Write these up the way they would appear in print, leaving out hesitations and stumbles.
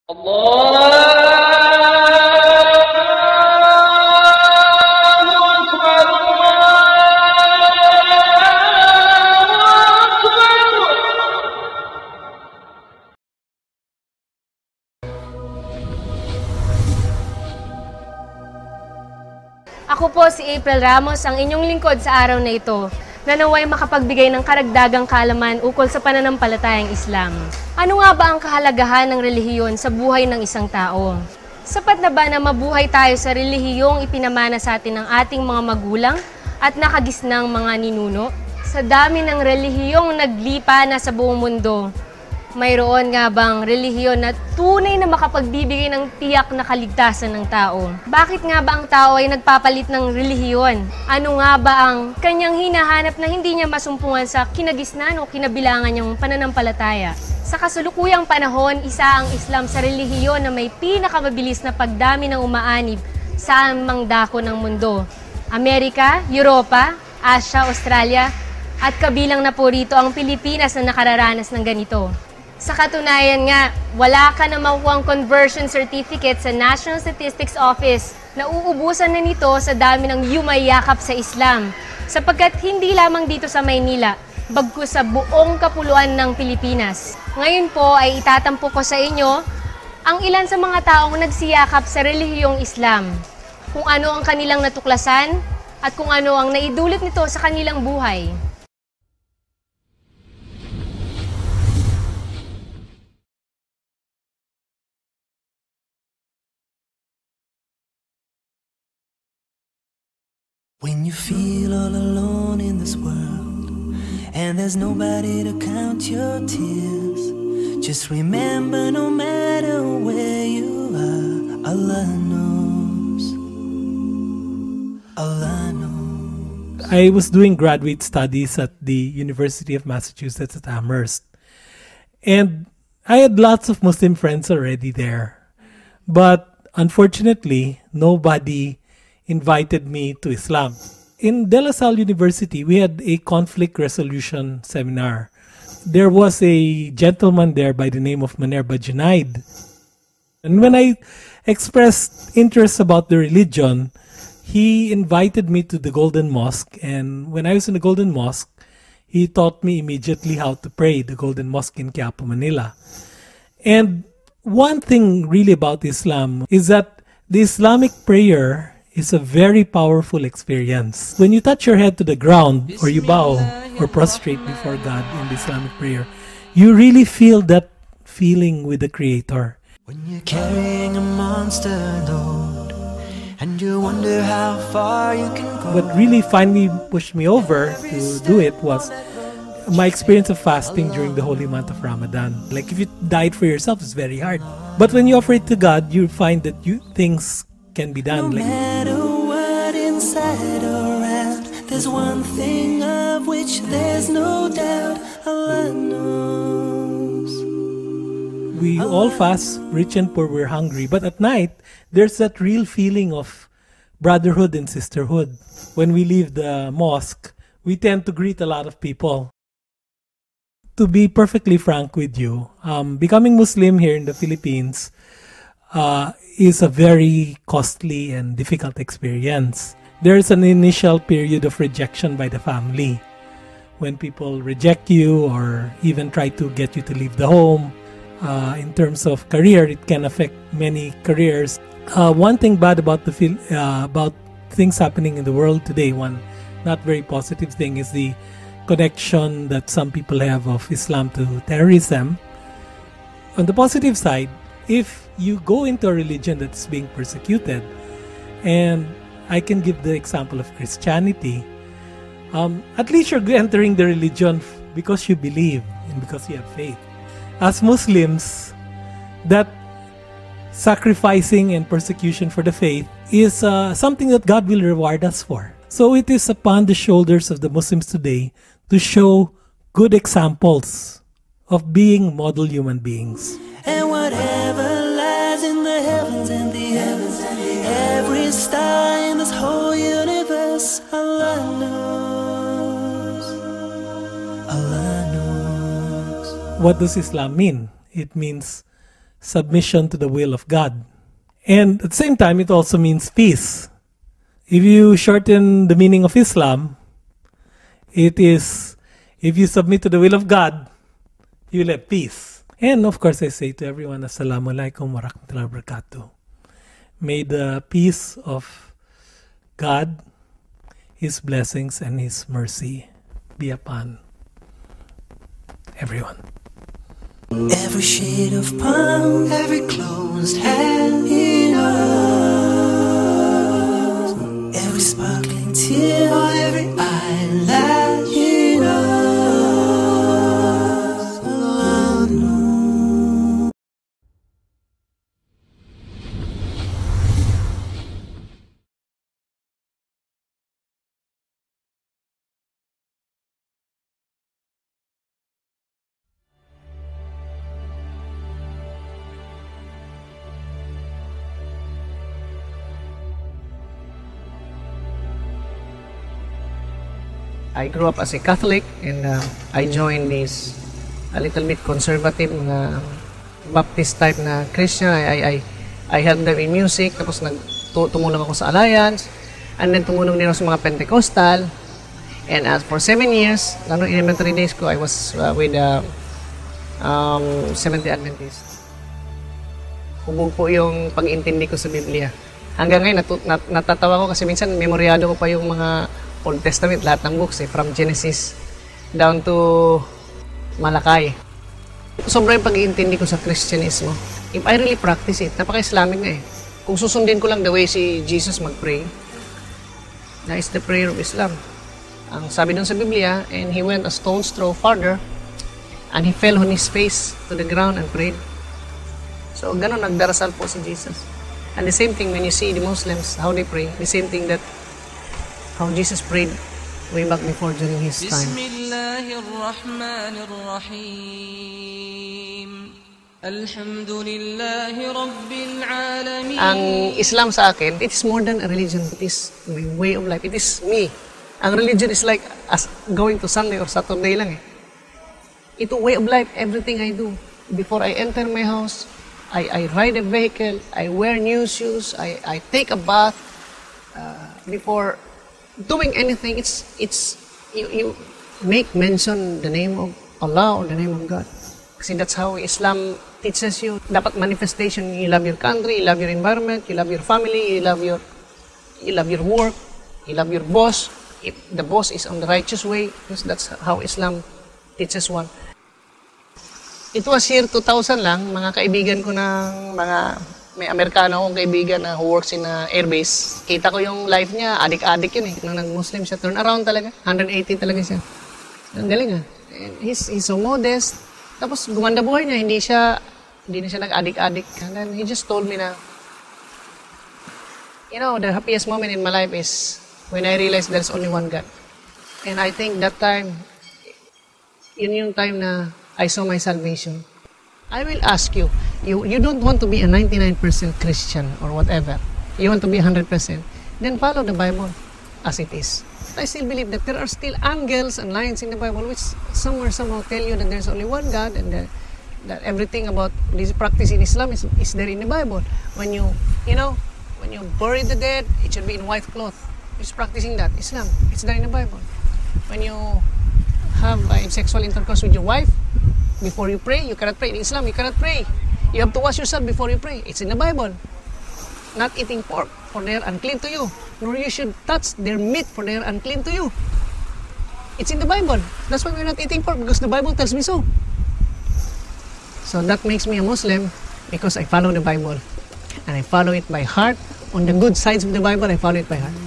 Ako po si April Ramos, ang inyong lingkod sa araw na ito, na naway makapagbigay ng karagdagang kaalaman ukol sa pananampalatayang Islam. Ano nga ba ang kahalagahan ng relihiyon sa buhay ng isang tao? Sapat na ba na mabuhay tayo sa relihiyong ipinamana sa atin ng ating mga magulang at nakagisnang mga ninuno? Sa dami ng relihiyong naglipa na sa buong mundo, mayroon nga bang relihiyon na tunay na makapagbibigay ng tiyak na kaligtasan ng tao? Bakit nga ba ang tao ay nagpapalit ng relihiyon? Ano nga ba ang kanyang hinahanap na hindi niya masumpungan sa kinagisnan o kinabilangan niyang pananampalataya? Sa kasulukuyang panahon, isa ang Islam sa relihiyon na may pinakamabilis na pagdami ng umaanib sa amang dako ng mundo. Amerika, Europa, Asia, Australia, at kabilang na po rito ang Pilipinas na nakararanas ng ganito. Sa katunayan nga, wala ka na makukuhang conversion certificate sa National Statistics Office na uubusan na nito sa dami ng yumayakap sa Islam. Sapagkat hindi lamang dito sa Maynila, bagkus sa buong kapuluan ng Pilipinas. Ngayon po ay itatampo ko sa inyo ang ilan sa mga taong nagsiyakap sa relihiyong Islam, kung ano ang kanilang natuklasan at kung ano ang naidulot nito sa kanilang buhay. When you feel all alone in this world and there's nobody to count your tears, just remember no matter where you are, Allah knows. Allah knows. I was doing graduate studies at the University of Massachusetts at Amherst, and I had lots of Muslim friends already there, but unfortunately nobody invited me to Islam. In De La Salle University, we had a conflict resolution seminar. There was a gentleman there by the name of Manerba Junaid. And when I expressed interest about the religion, he invited me to the Golden Mosque. And when I was in the Golden Mosque, he taught me immediately how to pray the Golden Mosque in Quiapo, Manila. And one thing really about Islam is that the Islamic prayer is a very powerful experience. When you touch your head to the ground or you bow or prostrate before God in the Islamic prayer, you really feel that feeling with the Creator. When you're carrying a monster load and you wonder how far you can go. What really finally pushed me over to do it was my experience of fasting during the holy month of Ramadan. Like if you diet for yourself, it's very hard. But when you offer it to God, you find that things can be done. No matter what inside or out, there's one thing of which there's no doubt. Allah knows. We all fast, rich and poor, we're hungry. But at night, there's that real feeling of brotherhood and sisterhood. When we leave the mosque, we tend to greet a lot of people. To be perfectly frank with you, becoming Muslim here in the Philippines is a very costly and difficult experience. There's an initial period of rejection by the family. When people reject you or even try to get you to leave the home. In terms of career, it can affect many careers. One thing bad about about things happening in the world today, one not very positive thing, is the connection that some people have of Islam to terrorism. On the positive side, if you go into a religion that's being persecuted, and I can give the example of Christianity, at least you're entering the religion because you believe and because you have faith. As Muslims, that sacrificing and persecution for the faith is something that God will reward us for. So it is upon the shoulders of the Muslims today to show good examples of being model human beings. And whatever lies in the heavens and the heavens, every star in this whole universe, Allah knows. Allah knows. What does Islam mean? It means submission to the will of God. And at the same time, it also means peace. If you shorten the meaning of Islam, it is, if you submit to the will of God, you'll have peace. And of course, I say to everyone, Assalamu alaikum wa rahmatullahi wa barakatuh. May the peace of God, His blessings, and His mercy be upon everyone. Every shade of palm, every closed hand in us, every sparkling tear, every eyelash in us. I grew up as a Catholic, and I joined this a little bit conservative Baptist type na Christian. I helped them in music, tapos tumulong ako sa Alliance, and then tumulong din ako sa mga Pentecostal. And for 7 years, lalo in elementary days ko, I was with Seventh-day Adventist. Hubog po yung pag-intindi ko sa Biblia. Hanggang ngayon, natatawa ko kasi minsan memoryado ko pa yung mga Old Testament, lahat ng books, from Genesis down to Malakay. Sobra yung pag-iintindi ko sa Christianismo. If I really practice it, napaka-Islamic na eh. Kung susundin ko lang the way si Jesus mag-pray, that is the prayer of Islam. Ang sabi dun sa Biblia, and he went a stone's throw farther, and he fell on his face to the ground and prayed. So, ganun, nagdarasal po si Jesus. And the same thing when you see the Muslims, how they pray, the same thing that how Jesus prayed way back before during his time. Bismillahirrahmanirrahim. Alhamdulillahi Rabbil Alamin. Ang Islam sa akin, it is more than a religion. It is my way of life. It is me. Ang religion is like as going to Sunday or Saturday lang eh. Ito way of life, everything I do. Before I enter my house, I ride a vehicle, I wear new shoes, I take a bath. Before doing anything, you make mention the name of Allah or the name of God. Kasi that's how Islam teaches you. Dapat manifestation, you love your country, you love your environment, you love your family, you love your work, you love your boss. If the boss is on the righteous way, because that's how Islam teaches one. It was year 2000 lang, mga kaibigan ko ng may Amerikano akong kaibigan na who works in airbase. Kita ko yung life niya, adik-adik yun eh. Nung nag-Muslim siya, turn around talaga. 180 talaga siya. Ang galing ah. And he's so modest. Tapos gumanda buhay niya, hindi na siya nag-adik-adik. And then he just told me na, you know, the happiest moment in my life is when I realized there's only one God. And I think that time, yun yung time na I saw my salvation. I will ask you, you don't want to be a 99% Christian or whatever. You want to be 100%. Then follow the Bible as it is. I still believe that there are still angels and lines in the Bible which somehow tell you that there's only one God and that everything about this practice in Islam is there in the Bible. When you bury the dead, it should be in white cloth. Who's practicing that? Islam. It's there in the Bible. When you have sexual intercourse with your wife, before you pray, you cannot pray. In Islam, you cannot pray. You have to wash yourself before you pray. It's in the Bible. Not eating pork, for they are unclean to you. Nor you should touch their meat, for they are unclean to you. It's in the Bible. That's why we're not eating pork, because the Bible tells me so. So that makes me a Muslim, because I follow the Bible. And I follow it by heart. On the good sides of the Bible, I follow it by heart.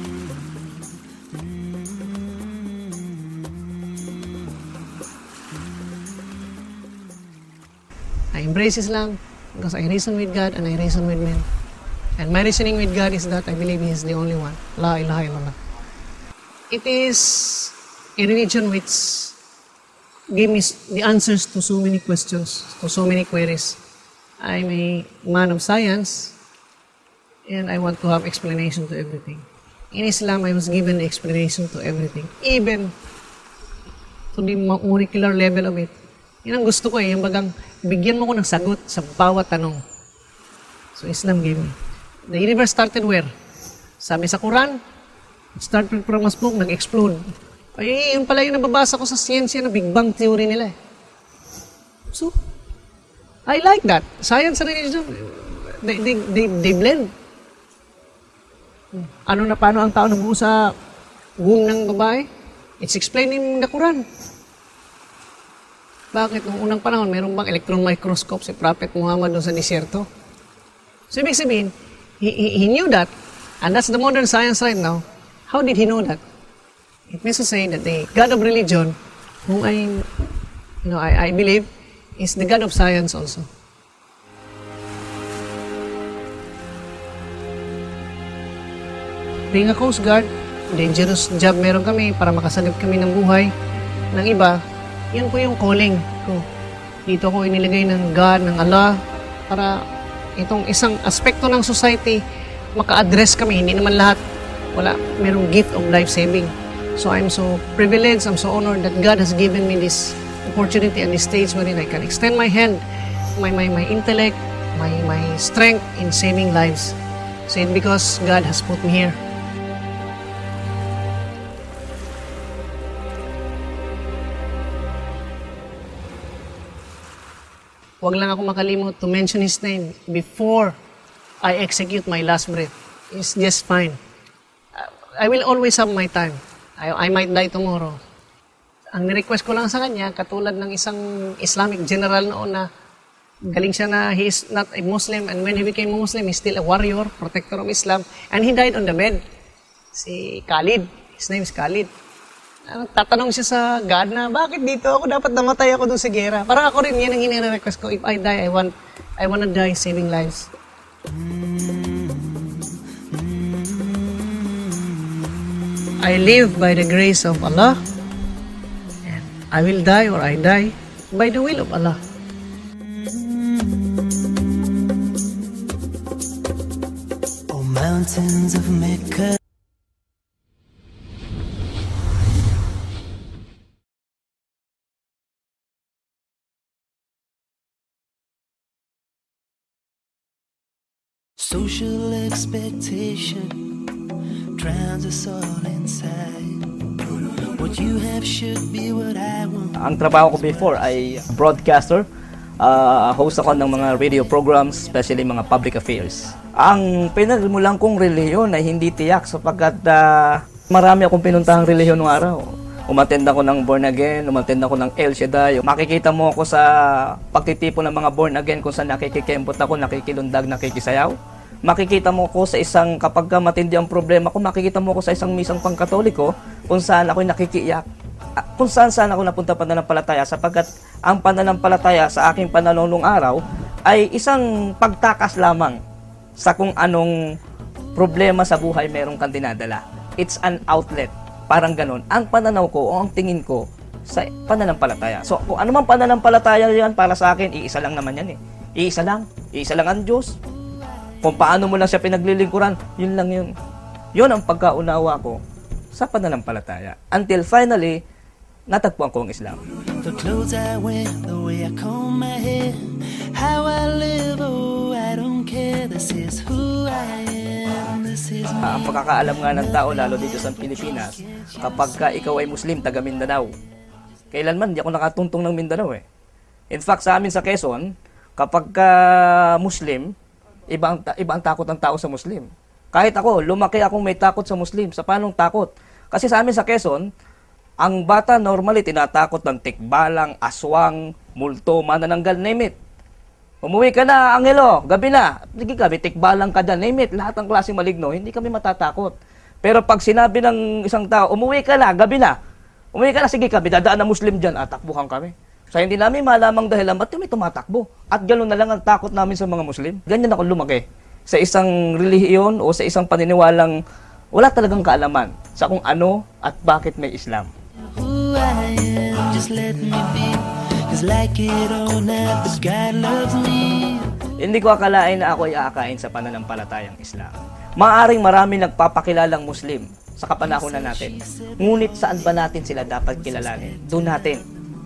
I embrace Islam because I reason with God and I reason with men. And my reasoning with God is that I believe He is the only one. La ilaha illallah. It is a religion which gave me the answers to so many questions, to so many queries. I'm a man of science and I want to have explanation to everything. In Islam, I was given the explanation to everything, even to the molecular level of it. Yan ang gusto ko yung bagang bigyan mo ko ng sagot sa bawat tanong. So Islam gave me. The universe started where? Sabi sa Quran, it started from a smoke, nag-explode. Ay, yun pala yung nababasa ko sa siyensya na Big Bang Theory nila. So, I like that. Science and religion, they blend. Ano na paano ang tao nabuo sa womb ng babae? It's explained in the Quran. Bakit? Noong unang panahon, meron bang electron microscope si Prophet Muhammad doon sa disyerto? So, ibig sabihin, he knew that, and that's the modern science right now. How did he know that? It means to say that the God of religion, whom I believe, is the God of science also. Being a Coast Guard, dangerous job meron kami para makasalip kami ng buhay ng iba. Yan po yung calling ko. Dito ko inilagay ng God, ng Allah, para itong isang aspekto ng society, maka-address kami. Hindi naman lahat, merong gift of life-saving. So I'm so privileged, I'm so honored that God has given me this opportunity and this stage wherein I can extend my hand, my intellect, my strength in saving lives. So it's because God has put me here. Huwag lang ako makalimot to mention His name before I execute my last breath. It's just fine. I will always have my time. I might die tomorrow. Ang ni-request ko lang sa kanya, katulad ng isang Islamic general noon na galing siya na he is not a Muslim, and when he became a Muslim, he's still a warrior, protector of Islam, and he died on the bed. Si Khalid, his name is Khalid. Tatanong siya sa God na, bakit dito ako? Dapat namatay ako doon sa gera. Para ako rin, yan ang hini-request ko. If I die, I wanna die saving lives. I live by the grace of Allah. I will die or I die by the will of Allah. Oh, mountains of Mecca. Social expectation drowns us all inside. What you have should be what I want. Ang trabaho ko before ay broadcaster. Host ako ng mga radio programs, especially mga public affairs. Ang pinagmulan kong relihiyon ay hindi tiyak sapagkat marami akong pinuntahang relihiyon noong araw. Umattend ako ng born again, umattend ako ng El Shaddai. Makikita mo ako sa pagtitipon ng mga born again kung saan nakikikembot ako, nakikilundag, nakikisayaw. Makikita mo ko sa isang, kapag matindi ang problema ko, makikita mo ko sa isang misang pangkatoliko kung saan ako'y nakikiiyak. Kung saan ako napunta pananampalataya sapagkat ang pananampalataya sa aking pananaw nung araw ay isang pagtakas lamang sa kung anong problema sa buhay merong kang dinadala. It's an outlet. Parang ganun. Ang pananaw ko o ang tingin ko sa pananampalataya. So, kung ano man pananampalataya yan para sa akin, iisa lang naman yan eh. Iisa lang ang Diyos. Kung paano mo lang siya pinaglilingkuran, yun lang yun. Yun ang pagkaunawa ko sa pananampalataya. Until finally, natagpuan ko ang Islam. The clothes I wear, the way I comb my hair, how I live, oh, I don't care. This is who I am, this is me. Ang pagkakaalam nga ng tao, lalo dito sa Pilipinas, kapag ka ikaw ay Muslim, taga Mindanao. Kailanman, di ako nakatuntong ng Mindanao eh. In fact, sa amin sa Quezon, kapag ka Muslim, iba ang takot ng tao sa Muslim. Kahit ako, lumaki akong may takot sa Muslim. Sa paanong takot? Kasi sa amin sa Quezon, ang bata normally tinatakot ng tikbalang, aswang, multo, manananggal, name it. Umuwi ka na, Angelo, gabi na. Sige gabi, tikbalang ka dyan, name it. Lahat ng klaseng maligno, hindi kami matatakot. Pero pag sinabi ng isang tao, umuwi ka na, gabi na. Umuwi ka na, sige gabi, dadaan na Muslim dyan, takbuhan kami. So hindi namin malamang dahilan ba't kami tumatakbo. At gano'n na lang ang takot namin sa mga Muslim. Ganyan ako lumaki. Sa isang relihiyon o sa isang paniniwalang wala talagang kaalaman sa kung ano at bakit may Islam. Who I am, just let me be. 'Cause like it or not, but God loves me. Hindi ko akalain na ako ay aakain sa pananampalatayang Islam. Maaring marami nagpapakilalang Muslim sa kapanahunan natin. Ngunit saan ba natin sila dapat kilalanin? Doon natin.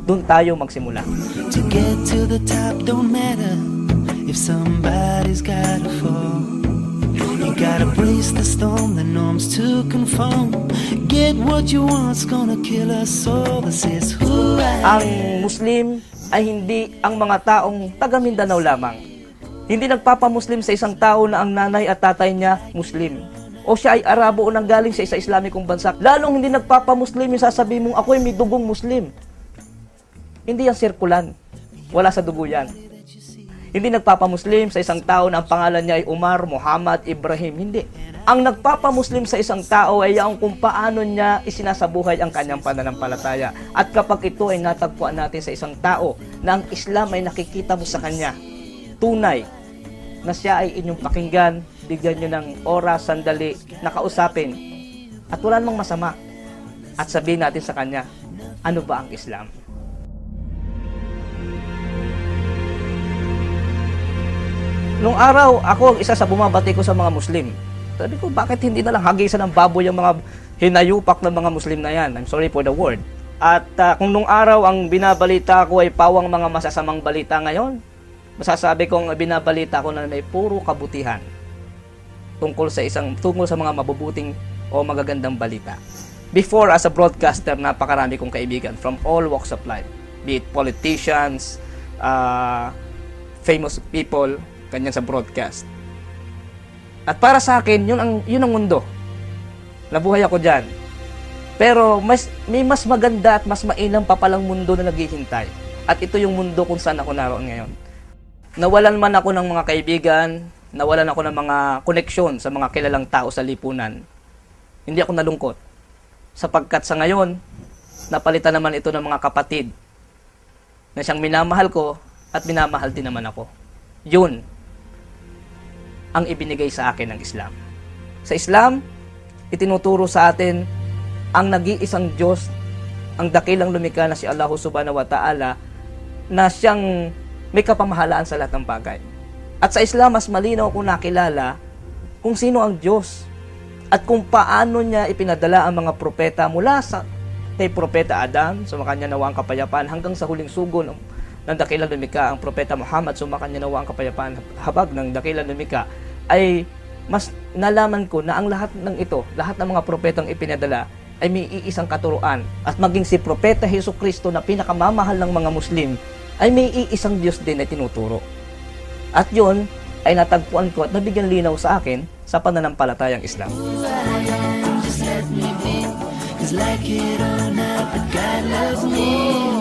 doon tayo magsimula. To get to the top don't matter if somebody's gotta fall. You gotta brace the storm, the norms to conform. Get what you want's gonna kill us all. This is who I am. Ang Muslim ay hindi ang mga taong taga Mindanao lamang. Hindi nagpapamuslim sa isang tao na ang nanay at tatay niya Muslim. O siya ay Arabo o nanggaling sa isa Islamikong bansa. Lalong hindi nagpapamuslim yung sasabihin mong ako ay may dugong Muslim. Hindi yan sirkulan. Wala sa dugo yan. Hindi nagpapamuslim sa isang tao na ang pangalan niya ay Umar, Muhammad, Ibrahim. Hindi. Ang nagpapamuslim sa isang tao ay ang kung paano niya isinasabuhay ang kanyang pananampalataya. At kapag ito ay natagpuan natin sa isang tao na ang Islam ay nakikita mo sa kanya, tunay na siya ay inyong pakinggan, bigyan nyo ng oras, sandali, nakausapin. At wala namang masama. At sabihin natin sa kanya, ano ba ang Islam? Nung araw, ako ang isa sa bumabati ko sa mga Muslim. Sabi ko, bakit hindi na lang hagisan ng baboy ang mga hinayupak ng mga Muslim na yan? I'm sorry for the word. At kung nung araw ang binabalita ko ay pawang mga masasamang balita ngayon, masasabi kong binabalita ko na may puro kabutihan tungkol sa mga mabubuting o magagandang balita. Before, as a broadcaster, napakarami kong kaibigan from all walks of life. Be it politicians, famous people, kanyan sa broadcast. At para sa akin, yun ang mundo. Nabuhay ako dyan. Pero may mas maganda at mas mainam pa palang mundo na naghihintay. At ito yung mundo kung saan ako naroon ngayon. Nawalan man ako ng mga kaibigan, nawalan ako ng mga koneksyon sa mga kilalang tao sa lipunan. Hindi ako nalungkot. Sapagkat sa ngayon, napalitan naman ito ng mga kapatid na siyang minamahal ko at minamahal din naman ako. Yun ang ibinigay sa akin ng Islam. Sa Islam, itinuturo sa atin ang nag-iisang Diyos, ang dakilang lumikha na si Allah Subhanahu wa Ta'ala, na siyang may kapamahalaan sa lahat ng bagay. At sa Islam, mas malinaw kung nakilala kung sino ang Diyos at kung paano niya ipinadala ang mga propeta mula sa kay Propeta Adam, sumakanya nawa ang kapayapaan, hanggang sa huling sugo ng dakilang lumikha, ang Propeta Muhammad, sumakanya nawa ang kapayapaan, habag ng dakilang lumikha, ay mas nalaman ko na ang lahat ng ito, lahat ng mga propetang ipinadala ay may iisang katuruan. At maging si Propeta Jesucristo na pinakamamahal ng mga Muslim ay may iisang Diyos din na tinuturo. At yun ay natagpuan ko at nabigyan linaw sa akin sa pananampalatayang Islam. Just let me be, 'cause like it or not, but God loves me.